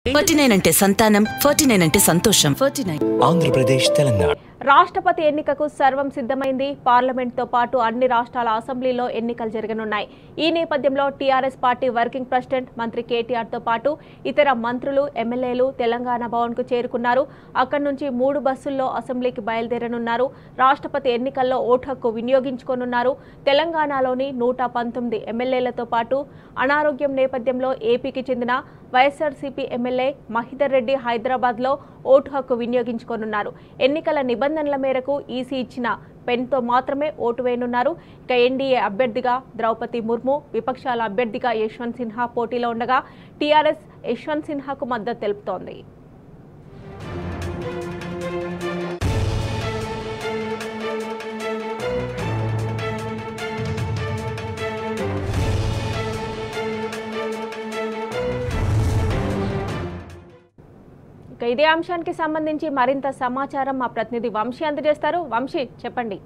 49 అంటే సంతానం, 49 అంటే సంతోషం. 49 ఆంధ్రప్రదేశ్, తెలంగాణ. రాష్ట్రపతి ఎన్నికకు సర్వం సిద్ధమైంది. పార్లమెంట్తో పాటు అన్ని రాష్ట్రాల అసెంబ్లీలో ఎన్నికలు జరగనున్నాయి. ఈ నేపథ్యంలో టీఆర్ఎస్ పార్టీ వర్కింగ్ ప్రెసిడెంట్ మంత్రి కేటీఆర్తో పాటు ఇతర మంత్రులు, ఎమ్మెల్యేలు తెలంగాణ భవన్కు చేరుకున్నారు. అక్కడి నుంచి 3 బస్సుల్లో అసెంబ్లీకి బయలుదేరనున్నారు. రాష్ట్రపతి ఎన్నికల్లో ఓటు హక్కు వినియోగించుకోనున్నారు. తెలంగాణలోని 119 ఎమ్మెల్యేలతో పాటు అనారోగ్యం నేపథ్యంలో ఏపీకి చెందిన వైఎస్ఆర్సీపీ ఎమ్మెల్యే మహిదర్ రెడ్డి హైదరాబాద్లో ఓటు హక్కు వినియోగించుకోనున్నారు. ఎన్నికల నిబంధనల మేరకు ఈసీ ఇచ్చిన పెన్తో మాత్రమే ఓటు వేయనున్నారు. ఇక ఎన్డీఏ అభ్యర్థిగా ద్రౌపది ముర్ము, విపక్షాల అభ్యర్థిగా యశ్వంత్ సిన్హా పోటీలో ఉండగా టీఆర్ఎస్ యశ్వంత్ సిన్హాకు మద్దతు తెలుపుతోంది. ఇదే అంశానికి సంబంధించి మరింత సమాచారం మా ప్రతినిధి వంశీ అందజేస్తారు. వంశీ, చెప్పండి.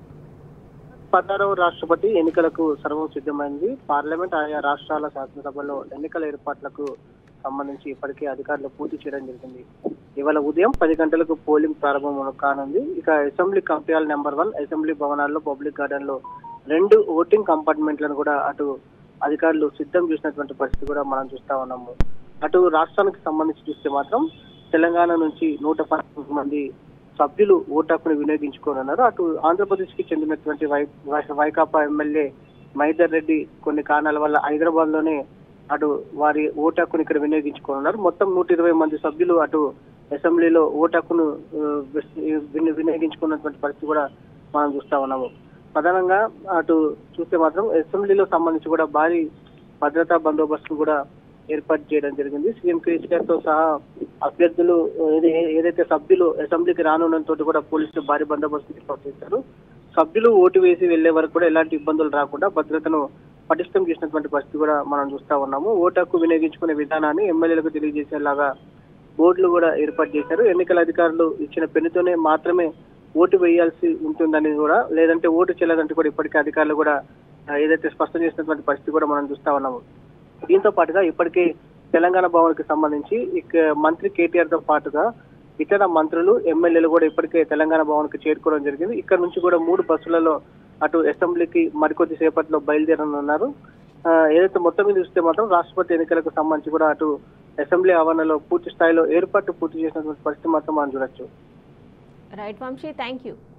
16వ రాష్ట్రపతి ఎన్నికలకు సర్వం సిద్ధమైంది. పార్లమెంట్ ఆయా రాష్ట్రాల శాసనసభలో ఎన్నికల ఏర్పాట్లకు సంబంధించి ఇప్పటికే అధికారులు పూర్తి చేయడం జరిగింది. ఇవాళ ఉదయం 10 గంటలకు పోలింగ్ ప్రారంభం కానుంది. ఇక అసెంబ్లీ కంప్యాల్ నెంబర్ 1 అసెంబ్లీ భవనాల్లో, పబ్లిక్ గార్డెన్ లో 2 ఓటింగ్ కంపార్ట్మెంట్లను కూడా అటు అధికారులు సిద్ధం చేసినటువంటి పరిస్థితి కూడా మనం చూస్తా ఉన్నాము. అటు రాష్ట్రానికి సంబంధించి చూస్తే మాత్రం తెలంగాణ నుంచి 119 మంది సభ్యులు ఓటు హక్కును వినియోగించుకోనున్నారు. అటు ఆంధ్రప్రదేశ్ కి చెందినటువంటి వైకాపా ఎమ్మెల్యే మహిదర్ రెడ్డి కొన్ని కారణాల వల్ల హైదరాబాద్ లోనే అటు వారి ఓటు హక్కును ఇక్కడ వినియోగించుకోనున్నారు. మొత్తం 120 మంది సభ్యులు అటు అసెంబ్లీలో ఓటు హక్కును వినియోగించుకున్నటువంటి పరిస్థితి కూడా మనం చూస్తా ఉన్నాము. ప్రధానంగా అటు చూస్తే మాత్రం అసెంబ్లీలో సంబంధించి కూడా భారీ భద్రతా బందోబస్తును కూడా ఏర్పాటు చేయడం జరిగింది. సీఎం కేసీఆర్ తో సహా అభ్యర్థులు ఏదైతే సభ్యులు అసెంబ్లీకి రానున్నంతో కూడా పోలీసులు భారీ బందోబస్తు ఏర్పాటు చేశారు. సభ్యులు ఓటు వేసి వెళ్లే వరకు కూడా ఎలాంటి ఇబ్బందులు రాకుండా భద్రతను పటిష్టం చేసినటువంటి పరిస్థితి కూడా మనం చూస్తా ఉన్నాము. ఓటు హక్కు వినియోగించుకునే విధానాన్ని ఎమ్మెల్యేలకు తెలియజేసేలాగా బోర్డులు కూడా ఏర్పాటు చేశారు. ఎన్నికల అధికారులు ఇచ్చిన పెన్నుతోనే మాత్రమే ఓటు వేయాల్సి ఉంటుందని కూడా, లేదంటే ఓటు చెల్లదంటే కూడా ఇప్పటికే అధికారులు కూడా ఏదైతే స్పష్టం చేసినటువంటి పరిస్థితి కూడా మనం చూస్తా ఉన్నాము. దీంతో పాటుగా ఇప్పటికే తెలంగాణ భవన్ కి సంబంధించి మంత్రి కేటీఆర్ తో పాటుగా ఇతర మంత్రులు, ఎమ్మెల్యేలు కూడా ఇప్పటికే తెలంగాణ భవన్ కి చేరుకోవడం జరిగింది. ఇక్కడ నుంచి కూడా 3 బస్సులలో అటు అసెంబ్లీకి మరికొద్ది సేపట్లో బయలుదేరనున్నారు. ఏదైతే మొత్తం మీద చూస్తే మాత్రం రాష్ట్రపతి ఎన్నికలకు సంబంధించి కూడా అటు అసెంబ్లీ ఆవరణలో పూర్తి స్థాయిలో ఏర్పాటు పూర్తి చేసినటువంటి పరిస్థితి మాత్రం మనం చూడొచ్చు. Right Vamshi, thank you.